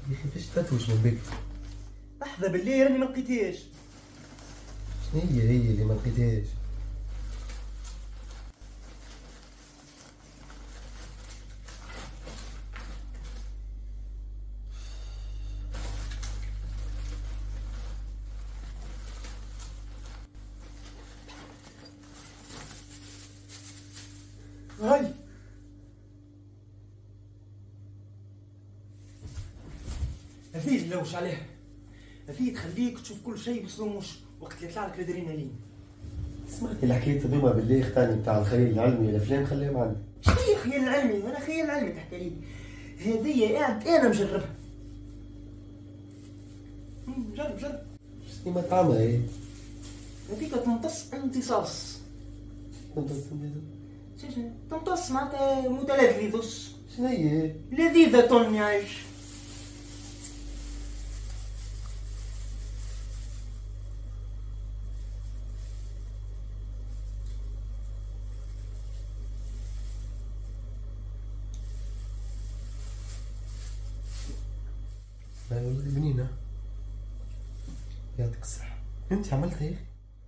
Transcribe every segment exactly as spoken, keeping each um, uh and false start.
يا اخي فاش تفتوش من بك؟ لحظة بالله راني ما لقيتهاش. شنو هي هي اللي ما لقيتهاش؟ هاي هذه نلوش عليها، هذه تخليك تشوف كل شيء بسلو موشن وقت اللي يطلع لك الادرينالين. سمعت الحكاية هذوما بالله اختاني بتاع الخيال العلمي الافلام خليهم عندي. شنو هي الخيال العلمي؟ انا خيال العلمي تحكي لي؟ هذه قاعد انا مجربها. جرب جرب. شنو ما طعمها هي؟ هذيك تمتص امتصاص. شنو تمتص معناتها متلذذ. شنو هي؟ لذيذة يعيش. لا والله بنينة، يعطيك الصحة. انت عملتها يا اخي؟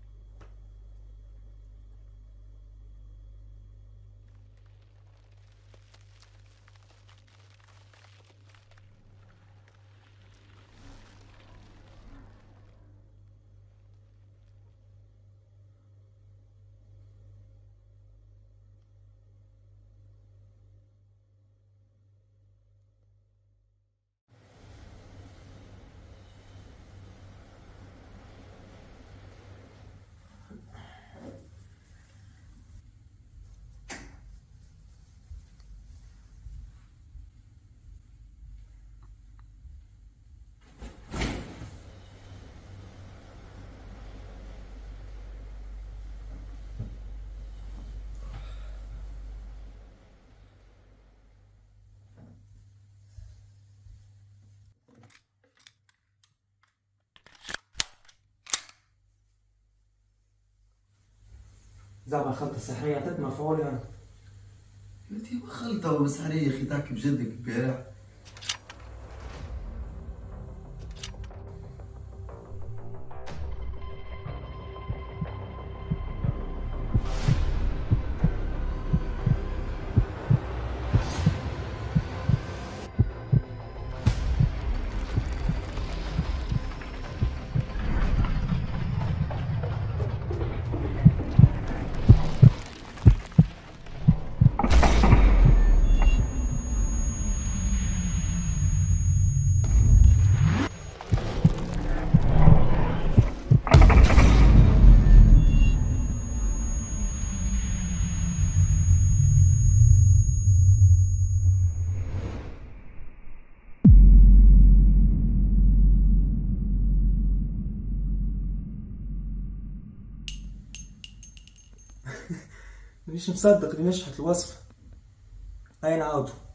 زعما الخلطة السحرية عطتنا مفعول يعني. قلت ما خلطة بس علي يا اخي تاك بجدك البارح. مانيش مصدق اللي نجحت الوصفة. هاي نعاودو.